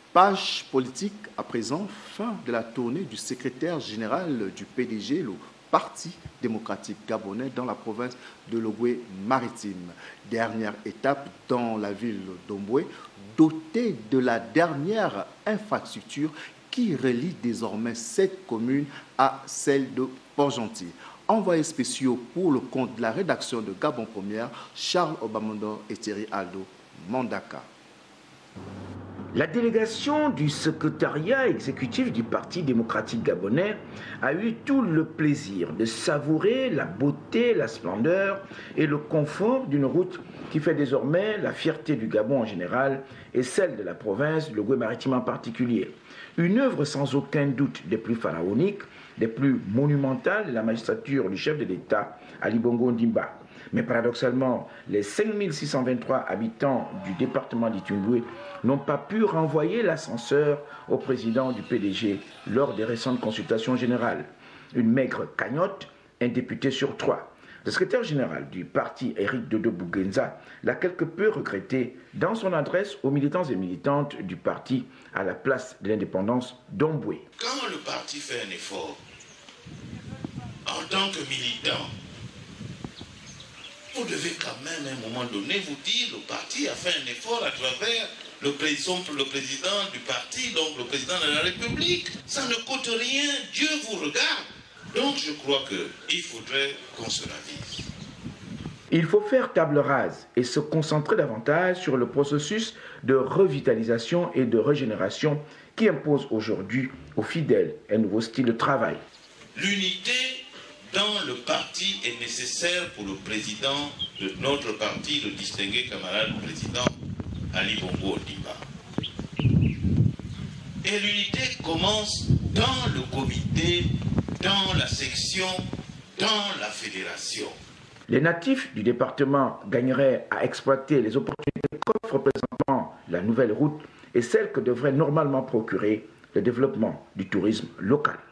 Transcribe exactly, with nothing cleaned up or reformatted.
Page politique à présent, fin de la tournée du secrétaire général du P D G, le Parti démocratique gabonais dans la province de l'Ogooué-Maritime. Dernière étape dans la ville d'Omboué, dotée de la dernière infrastructure qui relie désormais cette commune à celle de Port-Gentil. Envoyés spéciaux pour le compte de la rédaction de Gabon Première, Charles Obamondor et Thierry Aldo Mandaka. La délégation du secrétariat exécutif du Parti démocratique gabonais a eu tout le plaisir de savourer la beauté, la splendeur et le confort d'une route qui fait désormais la fierté du Gabon en général et celle de la province de l'Ogooué-Maritime en particulier. Une œuvre sans aucun doute des plus pharaoniques, des plus monumentales de la magistrature du chef de l'État, Ali Bongo Ondimba. Mais paradoxalement, les cinq mille six cent vingt-trois habitants du département d'Itumboué n'ont pas pu renvoyer l'ascenseur au président du P D G lors des récentes consultations générales. Une maigre cagnotte, un député sur trois. Le secrétaire général du parti, Éric Dodo Bougenza, l'a quelque peu regretté dans son adresse aux militants et militantes du parti à la place de l'indépendance d'Omboué. Quand le parti fait un effort, en tant que militant, vous devez quand même à un moment donné vous dire le parti a fait un effort à travers le président, le président du parti, donc le président de la République. Ça ne coûte rien, Dieu vous regarde. Donc je crois qu'il faudrait qu'on se ravise. Il faut faire table rase et se concentrer davantage sur le processus de revitalisation et de régénération qui impose aujourd'hui aux fidèles un nouveau style de travail. L'unité dans le parti est nécessaire pour le président de notre parti, le distingué camarade président Ali Bongo Ondimba. Et l'unité commence dans le comité, dans la section, dans la fédération. Les natifs du département gagneraient à exploiter les opportunités qu'offre présentement la nouvelle route et celles que devrait normalement procurer le développement du tourisme local.